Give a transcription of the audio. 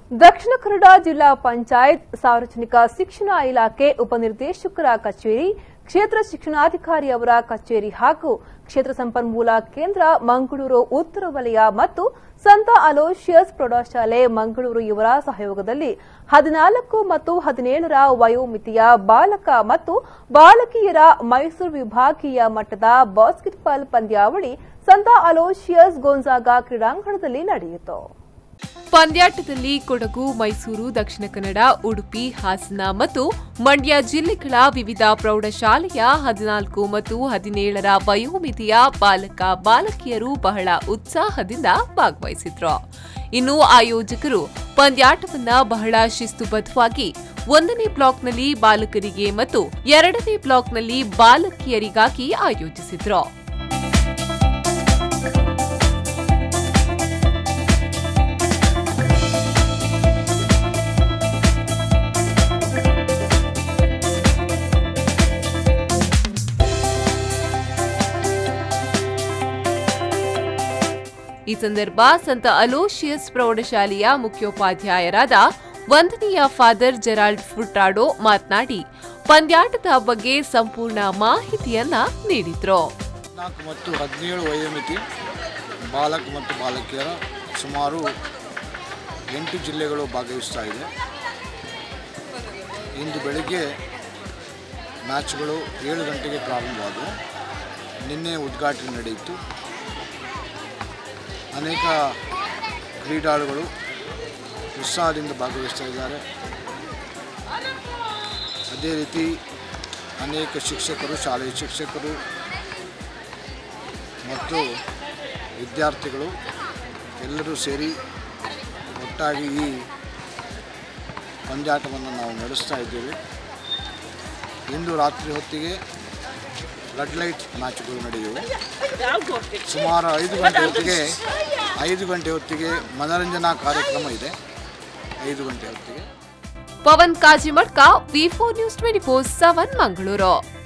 ದಕ್ಷಿಣ ಕನ್ನಡ ಜಿಲ್ಲಾ ಪಂಚಾಯತ್ ಸಾರ್ವಜನಿಕ ಶಿಕ್ಷಣ ಇಲಾಖೆ ಉಪನಿರ್ದೇಶಕರ ಕಚೇರಿ, ಕ್ಷೇತ್ರ ಶಿಕ್ಷಣಾಧಿಕಾರಿ ಅವರ ಕಚೇರಿ ಹಾಗೂ ಕ್ಷೇತ್ರ ಸಂಪನ್ಮೂಲ ಕೇಂದ್ರ ಮಂಗಳೂರು ಉತ್ತರ ವಲಯ ಮತ್ತು ಸಂತ ಅಲೋಷಿಯಸ್ ಪ್ರೌಢಶಾಲೆ ಮಂಗಳೂರು ಇವರ ಸಹಯೋಗದಲ್ಲಿ 14 ಮತ್ತು 17ರ ವಯೋಮಿತಿಯ ಬಾಲಕ ಮತ್ತು ಬಾಲಕಿಯರ ಮೈಸೂರು ವಿಭಾಗೀಯ ಮಟ್ಟದ ಬಾಸ್ಕೆಟ್ಬಾಲ್ ಪಂದ್ಯಾವಳಿ ಸಂತ ಅಲೋಷಿಯಸ್ ಗೋನ್ಜಾಗ ಕ್ರೀಡಾಂಗಣದಲ್ಲಿ ನಡೆಯಿತು. ಪಂದ್ಯಾಟದಲ್ಲಿ ಕೊಡಗು, ಮೈಸೂರು, ದಕ್ಷಿಣ ಕನ್ನಡ, ಉಡುಪಿ, ಹಾಸನ ಮತ್ತು ಮಂಡ್ಯ ಜಿಲ್ಲೆಗಳ ವಿವಿಧ ಪ್ರೌಢಶಾಲೆಯ 14 ಮತ್ತು 17ರ ವಯೋಮಿತಿಯ ಬಾಲಕ ಬಾಲಕಿಯರು ಬಹಳ ಉತ್ಸಾಹದಿಂದ ಭಾಗವಹಿಸಿದ್ರು. ಇನ್ನು ಆಯೋಜಕರು ಪಂದ್ಯಾಟವನ್ನ ಬಹಳ ಶಿಸ್ತುಬದ್ಧವಾಗಿ 1ನೇ ಬ್ಲಾಕ್ನಲ್ಲಿ ಬಾಲಕರಿಗೆ ಮತ್ತು 2ನೇ ಬ್ಲಾಕ್ನಲ್ಲಿ ಬಾಲಕಿಯರಿಗಾಗಿ ಆಯೋಜಿಸಿದ್ರು. ಈ ಸಂದರ್ಭ ಸಂತ ಅಲೋಷಿಯಸ್ ಪ್ರೌಢಶಾಲೆಯ ಮುಖ್ಯೋಪಾಧ್ಯಾಯರಾದ ವಂದನೀಯ ಫಾದರ್ ಜೆರಾಲ್ಡ್ ಫುರ್ಟಾಡೋ ಮಾತನಾಡಿ ಪಂದ್ಯಾಟದ ಬಗ್ಗೆ ಸಂಪೂರ್ಣ ಮಾಹಿತಿಯನ್ನ ನೀಡಿದ್ರು. 14 ಮತ್ತು 17 ವಯೋಮಿತಿ ಬಾಲಕ ಮತ್ತು ಬಾಲಕಿಯರ ಸುಮಾರು 8 ಜಿಲ್ಲೆಗಳು ಭಾಗವಹಿಸ್ತಾ ಇದೆ. ಇಂದು ಬೆಳಗ್ಗೆ ಮ್ಯಾಚ್ಗಳು 7 ಗಂಟೆಗೆ ಪ್ರಾರಂಭವಾದವು. ನಿನ್ನೆ ಉದ್ಘಾಟನೆ ನಡೆಯಿತು. ಅನೇಕ ಕ್ರೀಡಾಳುಗಳು ಉತ್ಸಾಹದಿಂದ ಭಾಗವಹಿಸ್ತಾ ಇದ್ದಾರೆ. ಅದೇ ರೀತಿ ಅನೇಕ ಶಿಕ್ಷಕರು, ಶಾಲೆಯ ಶಿಕ್ಷಕರು ಮತ್ತು ವಿದ್ಯಾರ್ಥಿಗಳು ಎಲ್ಲರೂ ಸೇರಿ ಒಟ್ಟಾಗಿ ಈ ಪಂದ್ಯಾಟವನ್ನು ನಾವು ನಡೆಸ್ತಾ ಇದ್ದೇವೆ. ಇಂದು ರಾತ್ರಿ ಹೊತ್ತಿಗೆ ಬ್ಲಡ್ ಲೈಟ್ ಮ್ಯಾಚ್ಗಳು ನಡೆಯುವೆ. ಸುಮಾರು 5 ಗಂಟೆ ಹೊತ್ತಿಗೆ ಮನರಂಜನಾ ಕಾರ್ಯಕ್ರಮ ಇದೆ. 5 ಗಂಟೆ ಹೊತ್ತಿಗೆ ಪವನ್ ಕಾಜಿಮಡ್ಕ, V4 News 24/7 ಮಂಗಳೂರು.